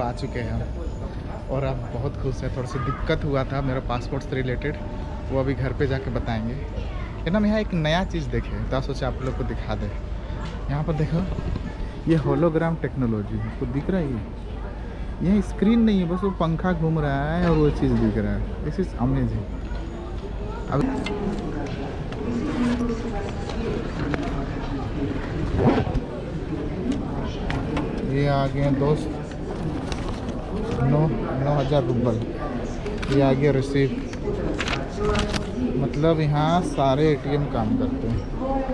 आ चुके हैं हम और अब बहुत खुश है। थोड़ा सा दिक्कत हुआ था मेरा पासपोर्ट से रिलेटेड, वो अभी घर पे जाके बताएंगे। लेकिन हम यहाँ एक नया चीज़ देखे तो सोचे आप लोग को दिखा दे। यहाँ पर देखो ये होलोग्राम टेक्नोलॉजी है, आपको दिख रहा है ये स्क्रीन नहीं है, बस वो पंखा घूम रहा है और वो चीज़ दिख रहा है। This is amazing. अब ये आ गए दोस्त 9,000 रुपये, ये आ गया रिसीव। मतलब यहाँ सारे एटीएम काम करते हैं।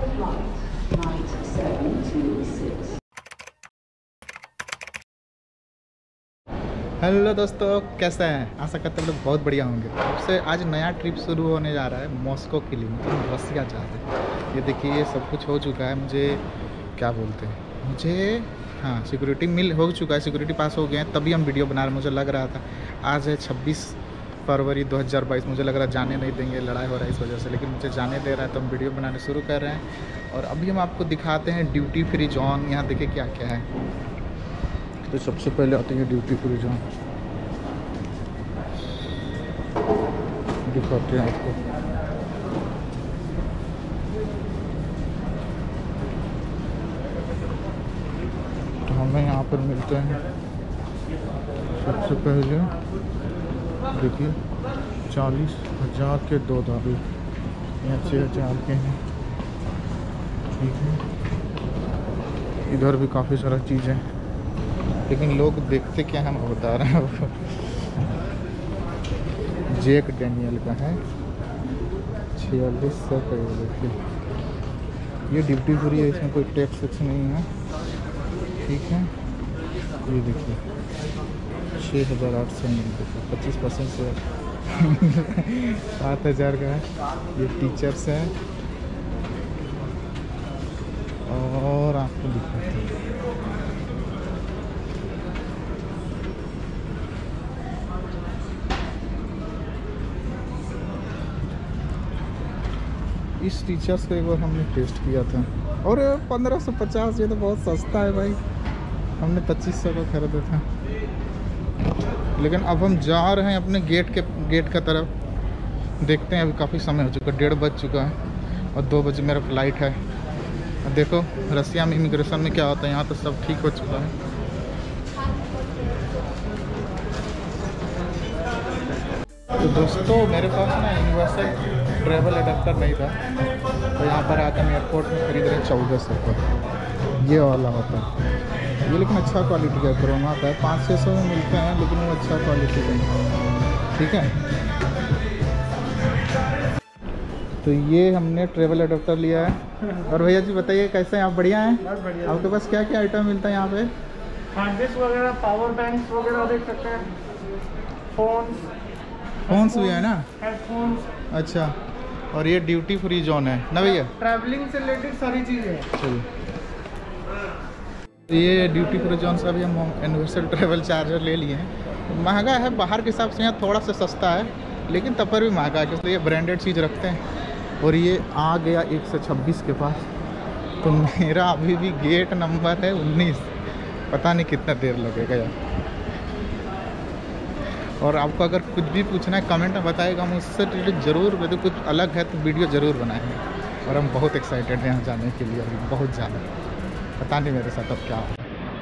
हेलो दोस्तों, कैसे हैं? आशा करते हैं लोग बहुत बढ़िया होंगे। सबसे आज नया ट्रिप शुरू होने जा रहा है मॉस्को के लिए, मतलब रसिया जा रहे हैं। ये देखिए ये सब कुछ हो चुका है। मुझे क्या बोलते हैं, मुझे हाँ सिक्योरिटी हो चुका है, सिक्योरिटी पास हो गए हैं, तभी हम वीडियो बना रहे हैं। मुझे लग रहा था आज है 26 फरवरी 2022, मुझे लग रहा है जाने नहीं देंगे, लड़ाई हो रहा है इस वजह से, लेकिन मुझे जाने दे रहा है तो हम वीडियो बनाने शुरू कर रहे हैं। और अभी हम आपको दिखाते हैं ड्यूटी फ्री जोन। यहाँ देखिए क्या क्या है। तो सबसे पहले आते हैं ड्यूटी फ्री जोन, दिखाते हैं आपको। तो हमें यहाँ पर मिलते हैं सबसे पहले देखिए 40,000 के 2 दारू, यहाँ 6,000 के हैं। ठीक है, इधर भी काफ़ी सारा चीज़ है, लेकिन लोग देखते क्या है मैं बता रहा हूँ। जैक डैनियल का है 4600 का। ये देखिए ये ड्यूटी फ्री है, इसमें कोई टैक्स नहीं है। ठीक है, ये देखिए 6,800 मिलते थे, 25% से 7,000 का है। ये टीचर्स है और आपको दिखाते हैं इस टीचर्स को एक बार हमने टेस्ट किया था और 1550। ये तो बहुत सस्ता है भाई, हमने 2500 का खरीदा था। लेकिन अब हम जा रहे हैं अपने गेट का तरफ। देखते हैं, अभी काफ़ी समय हो चुका, 1:30 बज चुका है और 2 बजे मेरा फ्लाइट है। देखो रसिया में इमिग्रेशन में क्या होता है, यहाँ तो सब ठीक हो चुका है। तो दोस्तों मेरे पास ना यूनिवर्सल ट्रैवल एडाप्टर नहीं था, तो यहाँ पर आकर मैं एयरपोर्ट में खरीद रहे 1400 का। ये वाला होता है ये, लेकिन अच्छा क्वालिटी का कोरोना का है। 500-600 में मिलते हैं, लेकिन वो अच्छा क्वालिटी का है। ठीक है, तो ये हमने ट्रैवल एडाप्टर लिया है। और भैया जी बताइए कैसे हैं आप? बढ़िया हैं? बढ़िया। आपके पास क्या क्या आइटम मिलता है यहाँ पे? हार्ड डिस्क वगैरह, पावर बैंक्स वगैरह देख सकते हैं, फोन्स भी है ना, हेडफोन्स। अच्छा, और ये ड्यूटी फ्री जोन है ना भैया? ट्रैवलिंग से रिलेटेड सारी चीज़ें। चलिए, ये ड्यूटी फ्री जोन से अभी हम यूनिवर्सल ट्रैवल चार्जर ले लिए हैं। महंगा है, बाहर के हिसाब से यहाँ थोड़ा सा सस्ता है, लेकिन तब पर भी महंगा है क्योंकि ये ब्रांडेड चीज़ रखते हैं। और ये आ गया 126 के पास, तो मेरा अभी भी गेट नंबर है 19। पता नहीं कितना देर लगेगा यार। और आपको अगर कुछ भी पूछना है कमेंट में बताएगा, हम उससे रिलेटेड ज़रूर, यदि कुछ अलग है तो वीडियो ज़रूर बनाएंगे। और हम बहुत एक्साइटेड हैं यहाँ जाने के लिए, अभी बहुत ज़्यादा। पता नहीं मेरे साथ अब क्या होगा।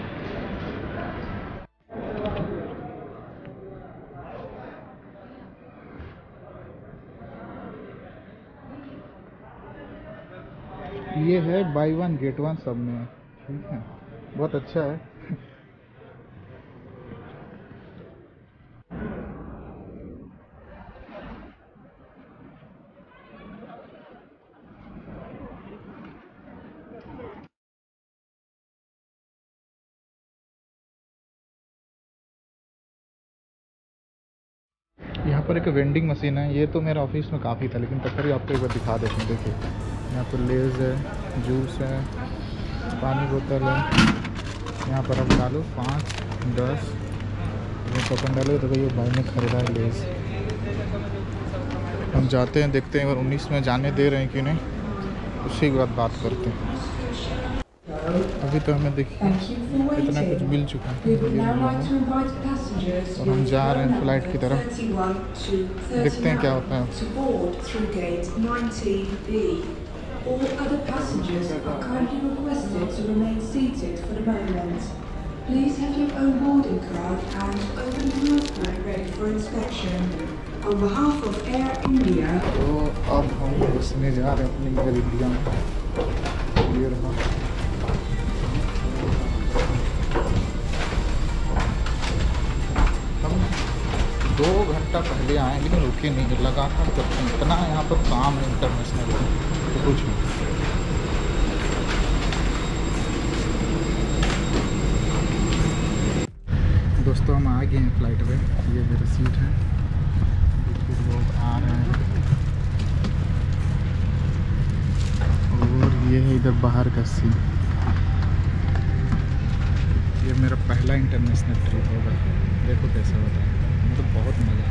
ये है बाई 1 गेट 1 सब में। ठीक है, बहुत अच्छा है। यहाँ पर एक वेंडिंग मशीन है। ये तो मेरा ऑफिस में काफ़ी था, लेकिन तब भी आपको एक बार दिखा देते हैं। देखिए यहाँ पर लेज़ है, जूस है, पानी बोतल है। यहाँ पर आप डालो 5, 10 टोकन डालो तो ये भाई ने खरीदा है लेज़। हम जाते हैं, देखते हैं अगर 19 में जाने दे रहे हैं कि नहीं, उसी के बाद बात करते हैं। अभी तो हमें देखिए इतना कुछ मिल चुका है, ये मिला है। और हम जा रहे हैं फ्लाइट की तरफ, देखते हैं क्या होता है। All other passengers are kindly requested to remain seated for the moment. Please have your own boarding card and open passport ready for inspection. On behalf of Air India. तो अब हम घुसने जा रहे हैं अपनी एयर इंडिया में। ये रहा। हम 2 घंटा पहले आए लेकिन रुके नहीं, लगातार करते हैं। इतना यहाँ पर काम है इंटरनेशनल तो कुछ नहीं। दोस्तों हम आ गए हैं फ्लाइट पे, ये मेरी सीट है। देखिए लोग आ रहे हैं और ये है इधर बाहर का सीन। ये मेरा पहला इंटरनेशनल ट्रिप होगा, देखो कैसा होता है। मुझे तो बहुत मज़ा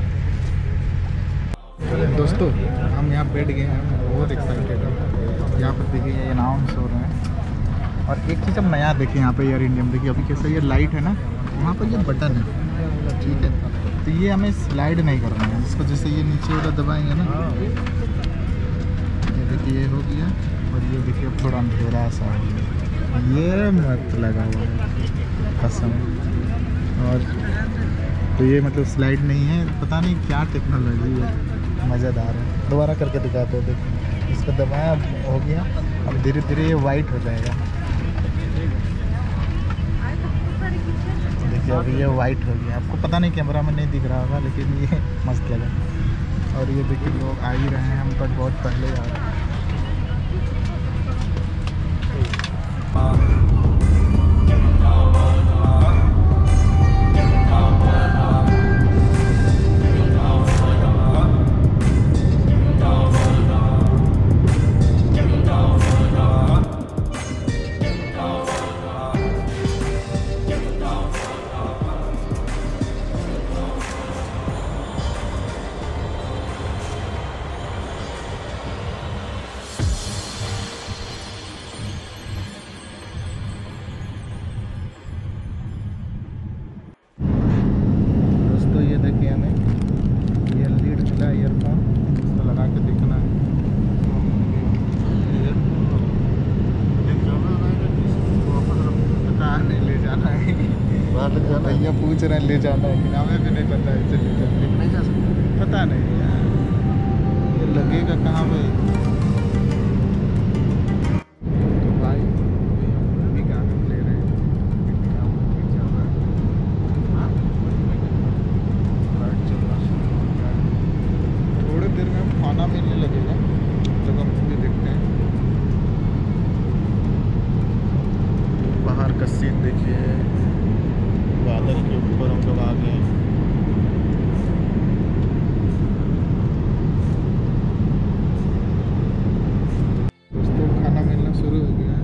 आया। दोस्तों हम यहाँ बैठ गए हैं, बहुत एक्साइटेड है। यहाँ पर देखिए ये अनाउंस हो रहे हैं। और एक चीज़ हम नया देखें यहाँ पे एयर इंडिया में, देखिए अभी कैसा ये लाइट है ना, वहाँ पर ये बटन है, ठीक है। तो ये हमें स्लाइड नहीं करना है, इसको जैसे ये नीचे वाला दबाएंगे ना, ये देखिए ये हो गया। और ये देखिए अब थोड़ा अंधेरा सा हो गया, ये मत लगा हुआ है कसम। और तो ये मतलब स्लाइड नहीं है, पता नहीं क्या टेक्नोलॉजी है, मज़ेदार है। दोबारा करके दिखाते हो, देखिए इसको दबाया हो गया। अब धीरे धीरे ये वाइट हो जाएगा, देखिए अब ये वाइट हो गया। आपको पता नहीं कैमरा में नहीं दिख रहा होगा, लेकिन ये मस्त लगा। और ये देखिए लोग आ ही रहे हैं, हम तक बहुत पहले आ रहे हैं। देखिए हमें ये लीड मिला है ईयरफोन, इसको लगा के देखना है। पता नहीं ले जाना है, भैया पूछ रहे हैं ले जाना है कि हमें भी नहीं पता है, ले जाना नहीं जा सकते, पता नहीं यार ये लगेगा कहाँ भाई। तो भाई अभी क्या ले रहे हैं, थोड़ी देर में हम खाना मिलने लगेगा, जब हम मूवी देखते हैं। बाहर का सीन देखिए, बादल के ऊपर हम लोग आ गए। दोस्तों खाना मिलना शुरू हो गया है।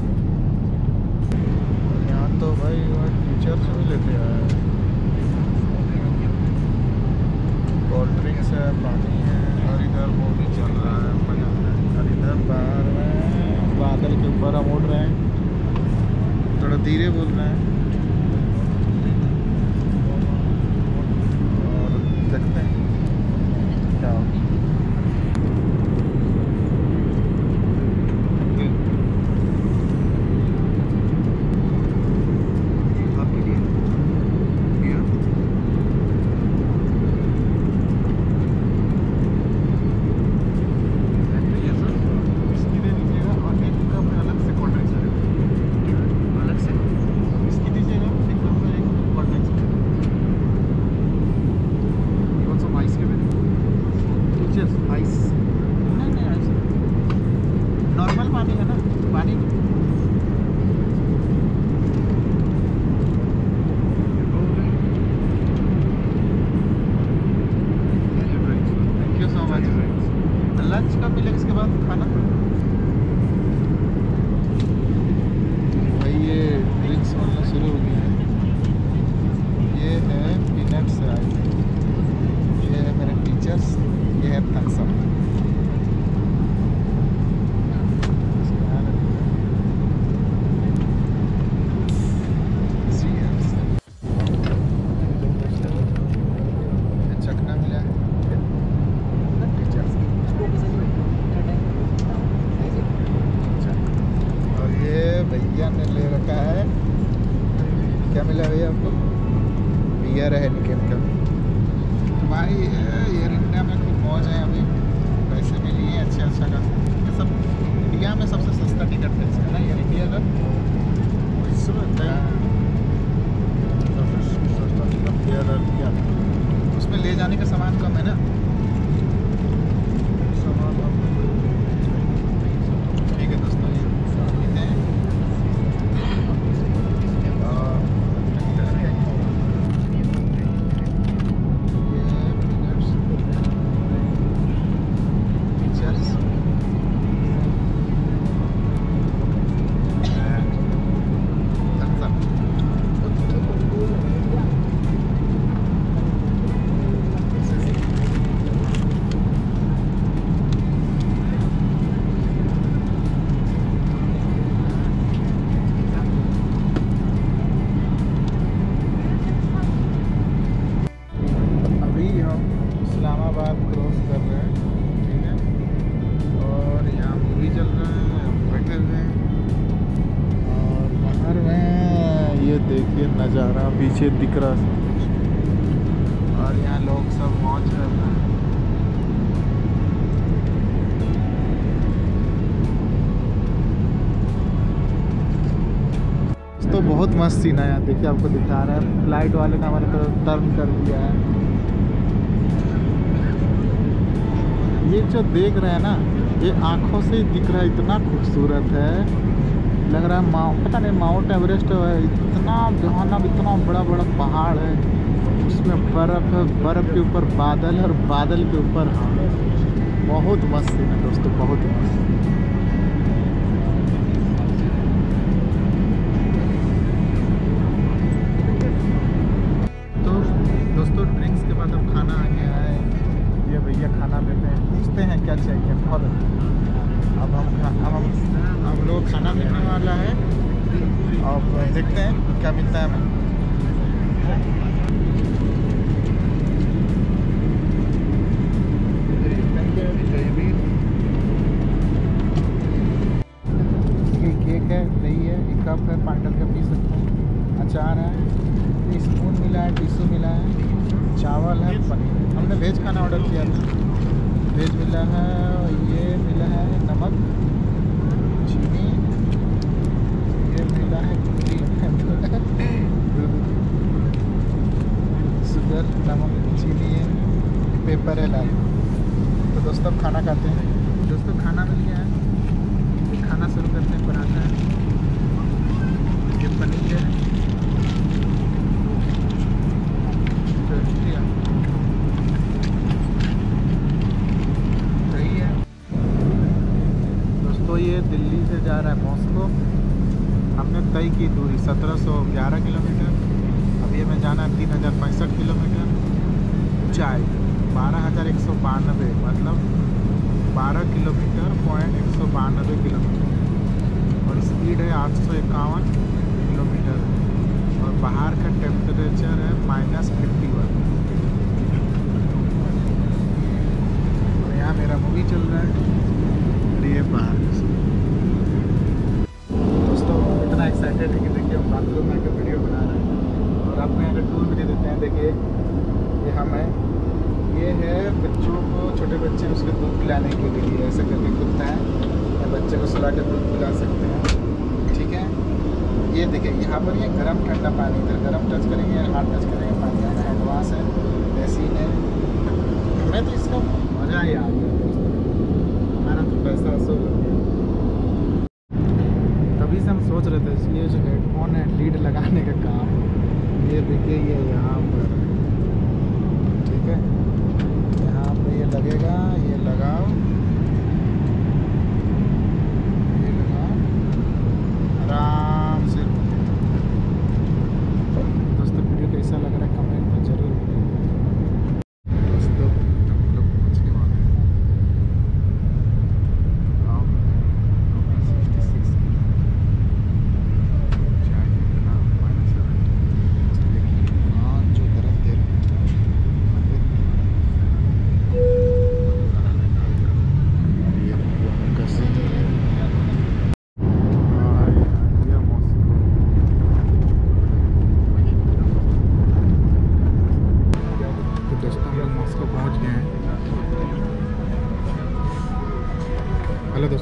यहाँ तो भाई टीचर्स भी लेते हैं, कोल्ड ड्रिंक्स है, पानी है, और इधर मूवी चल रहा है, मजा आ रहा है। और इधर बाहर में बादल के ऊपर हम उड़ रहे हैं, थोड़ा धीरे बोल रहे हैं और देखते हैं क्या होगा। नॉर्मल पानी है ना, पानी thank you so much. Lunch कब मिलेगा इसके बाद खाना? भाई ये ड्रिंक्स मिलना शुरू हो गया है। ये है पीनट्स है, ये है मेरे टीचर्स, ये है थम्स अप। एयर है निकेल। तो भाई एयर इंडिया में खूब मौज है अभी, पैसे में लिए अच्छा का। ये सब इंडिया में सबसे सस्ता टिकट है ना एयर इंडिया का। उसमें ले जाने का सामान कम है ना। ठीक है दोस्तों, इस्लामाबाद क्रॉस कर रहे हैं, ठीक है। और यहाँ मूवी चल रहा है, हम बैठे हुए हैं। और बाहर में ये देखिए नज़ारा पीछे दिख रहा है, और यहाँ लोग सब मौज कर रहे हैं। तो बहुत मस्त सीन है यहाँ, देखिए आपको दिखा रहा है। फ्लाइट वाले ने हमारे तरफ टर्न कर दिया है। ये जो देख रहे हैं ना, ये आँखों से ही दिख रहा है, इतना खूबसूरत है। लग रहा है पता नहीं माउंट एवरेस्ट है, इतना जहाना इतना बड़ा बड़ा पहाड़ है, उसमें बर्फ़ है, बर्फ़ के ऊपर बादल है, और बादल के ऊपर हम। बहुत मस्त सीन है दोस्तों, बहुत मस्त। तो दोस्तों ड्रिंक्स के बाद अब खाना आ गया है। ये भैया खाना देते हैं, पूछते हैं क्या चाहिए। बहुत अब हम लोग खाना मिलने वाला है, अब देखते हैं क्या मिलता है हमें। ये केक है, दही है, एक कप है, पांडल का पी सकते हैं, अचार है, ये स्पून मिला है, टिश्यू मिला है, चावल है, पनीर। हमने वेज खाना ऑर्डर किया था, वेज मिला है। ये मिला है नमक, चीनी, ये मिला है शुगर, नमक, चीनी है, पेपर है लाल। तो दोस्तों अब खाना खाते हैं। दोस्तों खाना मिल गया है, खाना शुरू करते हैं। पराठा है, ये पनीर है, सही है दोस्तों। ये दिल्ली से जा रहा है मॉस्को। हमने तय की दूरी 1711 किलोमीटर। अब ये में जाना है 3065 किलोमीटर। ऊंचाई 12,192, मतलब 12 किलोमीटर पॉइंट 192 किलोमीटर। और स्पीड है 851 किलोमीटर। और बाहर का टेम्परेचर है -51। और यहाँ मेरा मूवी चल रहा है, और ये बाहर। दोस्तों इतना एक्साइटेड है कि देखिए हम बाथरूम में आकर वीडियो बना रहे हैं, और आपको यहाँ का टूर भी दे देते हैं। देखिए ये हम हैं, ये है बच्चों को, छोटे बच्चे उसके दूध पिलाने के लिए ऐसे करके खुलता है, या बच्चे को सुला कर दूध पिला सकते हैं, ठीक है। ये देखिए यहाँ पर ये गर्म ठंडा पानी, इधर गर्म टच करेंगे, हाथ टच करेंगे, पानी आना एडवांस है, बेसिन है। हमें तो इसका मज़ा ही आ गया दोस्तों, हमारा तो पैसा असो लग गया। तभी से हम सोच रहे थे ये जो हेडफोन है लीड लगाने का काम, ये देखिए ये यहाँ पर, ठीक है, यहाँ पे ये लगेगा, ये लगाओ, ये लगाओ आराम से। दोस्तों वीडियो कैसा लग रहा है कमेंट में जरूर बताइए। दोस्तों हम लोग पहुँचने वाले हैं, 66 ऊंचाई इतना -7, लेकिन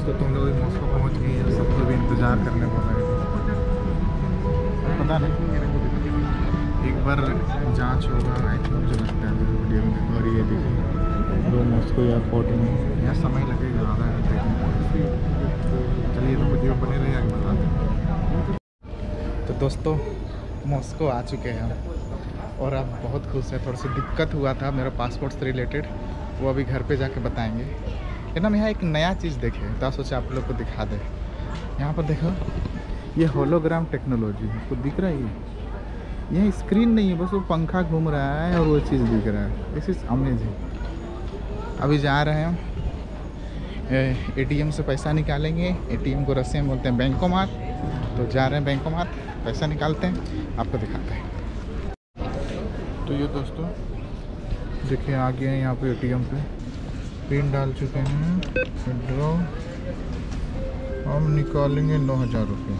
तो तुम लोग मॉस्को पहुंच गए और सब लोग इंतज़ार करने बोल रहे थे। पता नहीं एक बार जांच होगा आई थिंक, मुझे लगता है मेरे वीडियो में। और ये देखिए दो मॉस्को एयरपोर्ट में, यहाँ समय लगेगा आधा घंटे। चलिए तो वीडियो बने रहे आगे बताते हैं। तो दोस्तों मॉस्को आ चुके हैं हम और अब बहुत खुश है। थोड़ी सी दिक्कत हुआ था मेरा पासपोर्ट से रिलेटेड, वो अभी घर पे जाके बताएंगे। लेकिन हम यहाँ एक नया चीज़ देखे तो सोचा आप लोग को दिखा दे। यहाँ पर देखो ये होलोग्राम टेक्नोलॉजी है, आपको दिख रहा है ये स्क्रीन नहीं है, बस वो पंखा घूम रहा है और वो चीज़ दिख रहा है। This is amazing. अभी जा रहे हैं हम एटीएम से पैसा निकालेंगे। एटीएम को रस्सियाँ बोलते हैं बैंकोमात। तो जा रहे हैं बैंकोमात, पैसा निकालते हैं, आपको दिखाते हैं। तो ये दोस्तों देखिए आ गए हैं यहाँ पे एटीएम पे, पिन डाल चुके हैं, विड्रॉ। हम निकालेंगे 9,000 रुपये।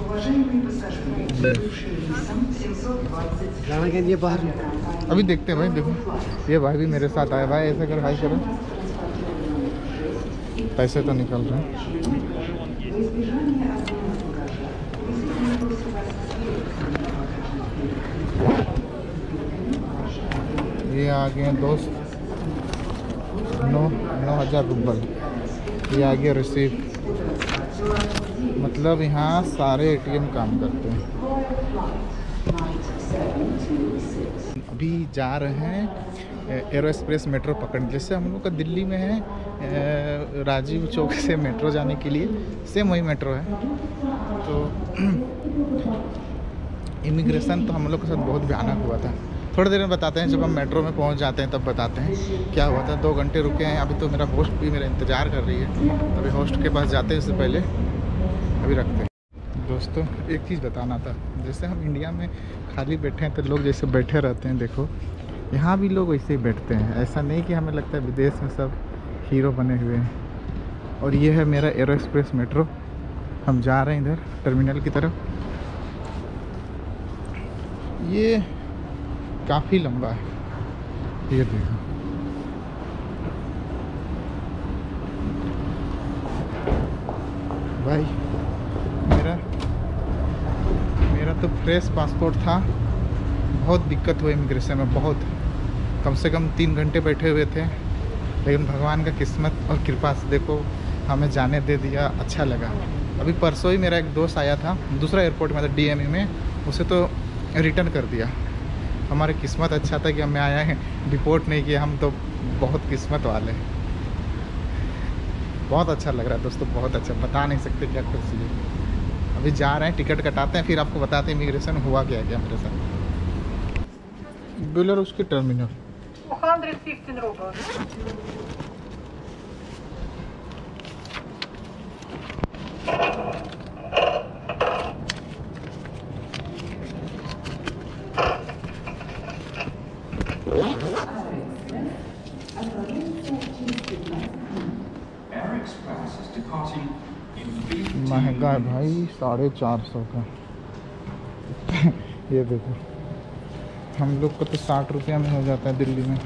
अभी देखते हैं भाई। देखो ये भाई भी मेरे साथ आया। भाई ऐसा कर, भाई करो, पैसे तो निकल रहे हैं। ये आ गए दोस्त 9,000 रुपये। ये आ गया रिसीव। मतलब यहाँ सारे एटीएम काम करते हैं। अभी जा रहे हैं एरो एक्सप्रेस मेट्रो पकड़ने। जैसे हम लोग का दिल्ली में है राजीव चौक से मेट्रो जाने के लिए, सेम वही मेट्रो है। तो इमिग्रेशन तो हम लोग के साथ बहुत भयानक हुआ था। थोड़ी देर में बताते हैं, जब हम मेट्रो में पहुंच जाते हैं तब बताते हैं क्या हुआ था। 2 घंटे रुके हैं। अभी तो मेरा होस्ट भी मेरा इंतज़ार कर रही है, अभी होस्ट के पास जाते हैं उससे पहले अभी रखते हैं। दोस्तों एक चीज़ बताना था, जैसे हम इंडिया में खाली बैठे हैं तो लोग जैसे बैठे रहते हैं, देखो यहाँ भी लोग वैसे ही बैठते हैं। ऐसा नहीं कि हमें लगता है विदेश में सब हीरो बने हुए हैं। और ये है मेरा एरो एक्सप्रेस मेट्रो। हम जा रहे हैं इधर टर्मिनल की तरफ। ये काफ़ी लंबा है, ये देखो। भाई मेरा तो फ्रेश पासपोर्ट था। बहुत दिक्कत हुई इमिग्रेशन में, बहुत। कम से कम 3 घंटे बैठे हुए थे, लेकिन भगवान का किस्मत और कृपा से देखो हमें जाने दे दिया। अच्छा लगा। अभी परसों ही मेरा एक दोस्त आया था दूसरा एयरपोर्ट में था, DME में, उसे तो रिटर्न कर दिया। हमारी किस्मत अच्छा था कि हमें आया है, डिपोर्ट नहीं किया। हम तो बहुत किस्मत वाले हैं। बहुत अच्छा लग रहा है दोस्तों, बहुत अच्छा, बता नहीं सकते क्या खुशी है। अभी जा रहे हैं, टिकट कटाते हैं, फिर आपको बताते हैं इमिग्रेशन हुआ क्या मेरे साथ। बिलर उसके टर्मिनल 215 rubles. महंगा है भाई, 450 का। ये देखो हम लोग को तो 60 रुपया में हो जाता है दिल्ली में।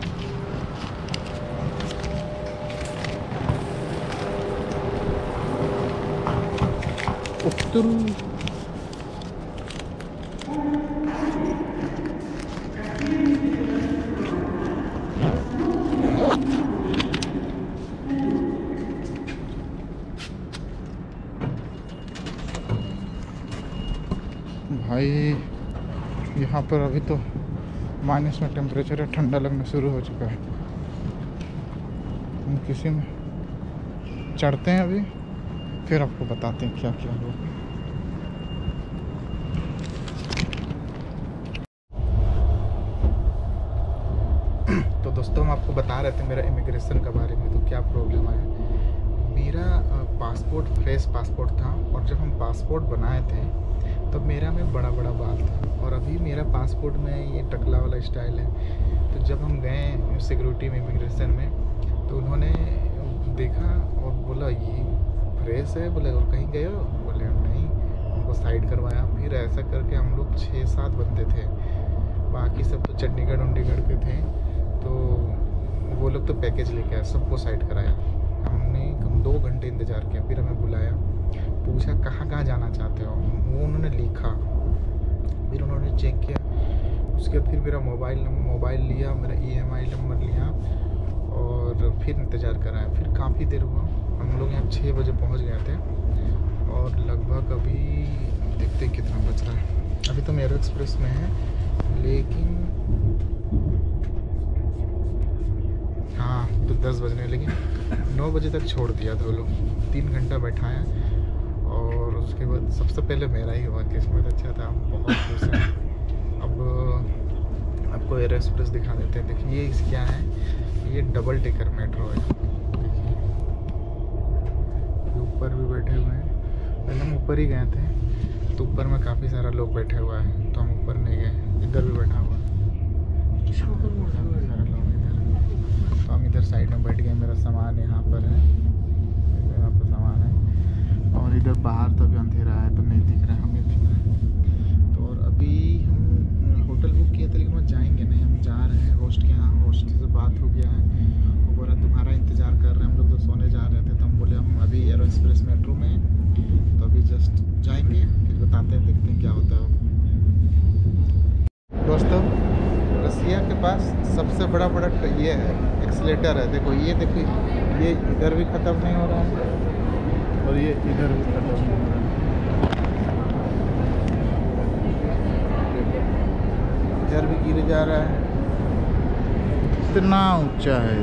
भाई यहाँ पर अभी तो माइनस में टेम्परेचर है, ठंडा लगना शुरू हो चुका है। हम किसी में चढ़ते हैं अभी, फिर आपको बताते हैं क्या क्या हुआ। तो दोस्तों हम आपको बता रहे थे मेरा इमिग्रेशन के बारे में, तो क्या प्रॉब्लम आया। मेरा पासपोर्ट फ्रेश पासपोर्ट था, और जब हम पासपोर्ट बनाए थे तब मेरा में बड़ा बड़ा बाल था, और अभी मेरा पासपोर्ट में ये टकला वाला स्टाइल है। तो जब हम गए सिक्योरिटी में इमिग्रेशन में, तो उन्होंने देखा और बोला ये फ्रेश है। बोले और कहीं गए हो? बोले नहीं। उनको साइड करवाया। फिर ऐसा करके हम लोग 6-7 बंदे थे, बाकी सब तो चंडीगढ़ के थे। तो वो लोग तो पैकेज लेके आए, सबको साइड कराया। हमने कम 2 घंटे इंतज़ार किया, फिर हमें बुलाया, पूछा कहाँ कहाँ जाना चाहते हो, वो उन्होंने लिखा, फिर उन्होंने चेक किया, उसके बाद फिर मेरा मोबाइल लिया, मेरा EMI नंबर लिया और फिर इंतज़ार कराया। फिर काफ़ी देर हुआ, हम लोग यहाँ 6 बजे पहुँच गए थे और लगभग अभी देखते हैं कितना बच रहा है। अभी तो एरो एक्सप्रेस में है, लेकिन हाँ तो 10 बजने, लेकिन 9 बजे तक छोड़ दिया था वो लोग, 3 घंटा बैठाया। और उसके बाद सबसे पहले मेरा ही हुआ, किस्मत अच्छा था, हम बहुत खुश हैं। अब आपको एरो एक्सप्रेस दिखा देते हैं। देखिए ये क्या है, ये डबल टेकर मेट्रो है। देखिए ऊपर भी बैठे हुए हैं, पहले हम ऊपर ही गए थे तो ऊपर में काफ़ी सारा लोग बैठे हुआ है, तो हम ऊपर नहीं गए। इधर भी बैठा हुआ है सारा लोग इधर, तो हम इधर साइड में बैठ गए। मेरा सामान यहाँ पर है, यहाँ पर सामान है, और इधर बाहर तो अभी अंधेरा है तो नहीं दिख रहा है, हमें दिख रहा है। तो और अभी हम होटल बुक किया था, लेकिन वहाँ जाएंगे नहीं, हम जा रहे हैं होस्ट के यहाँ। होस्ट से बात हो गया है, वो बोला तुम्हारा इंतज़ार कर रहे हैं, हम लोग तो सोने जा रहे थे। तो हम बोले हम अभी एरो एक्सप्रेस मेट्रो में हैं, तो अभी जस्ट जाएंगे, फिर बताते हैं, देखते हैं क्या होता है। दोस्तों रसिया के पास सबसे बड़ा ये है, एक्सीलेटर है। देखो ये देखिए, ये इधर भी ख़त्म नहीं हो रहा है और ये इधर भी ख़त्म नहीं हो रहा है, इधर भी गिर जा रहा है, इतना ऊंचा है।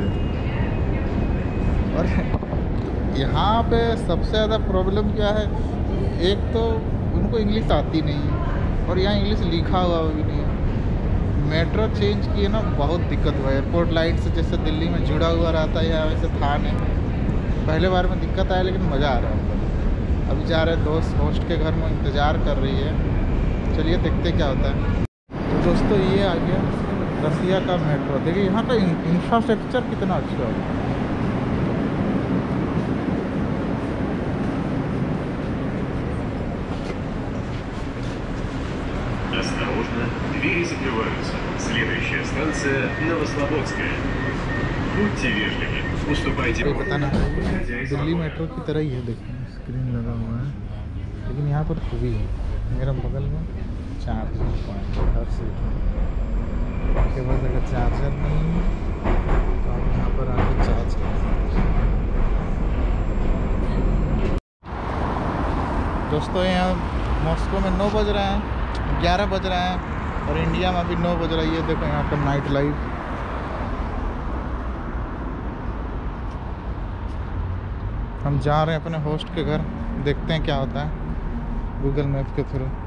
और यहाँ पे सबसे ज़्यादा प्रॉब्लम क्या है, एक तो उनको इंग्लिश आती नहीं है और यहाँ इंग्लिश लिखा हुआ भी नहीं है। मेट्रो चेंज किए ना, बहुत दिक्कत हुआ है। एयरपोर्ट लाइन से जैसे दिल्ली में जुड़ा हुआ रहता है, यहाँ वैसे था नहीं। पहले बार में दिक्कत आया, लेकिन मज़ा आ रहा है। अभी जा रहे दोस्त होस्ट के घर में, इंतज़ार कर रही है, चलिए देखते क्या होता है। तो दोस्तों ये आ गया रसिया का मेट्रो। देखिए यहाँ का इंफ्रास्ट्रक्चर कितना अच्छा है। Осторожно, двери закрываются. Следующая станция Новослободская. Будьте вежливы, уступайте. ये बताना है, दिल्ली मेट्रो की तरह ही है। देखिए स्क्रीन लगा हुआ है, लेकिन यहाँ पर खूबी है, मेरा बगल में चार्जिंग पॉइंट हर सीट में। आपके पास अगर चार्जर नहीं है तो आप यहाँ पर आके चार्ज कर सकते हैं। दोस्तों यहाँ मॉस्को में 9 बज रहे हैं, 11 बज रहे हैं, और इंडिया में अभी 9 बज रही है। देखो यहाँ पर नाइट लाइफ। हम जा रहे हैं अपने होस्ट के घर, देखते हैं क्या होता है गूगल मैप के थ्रू।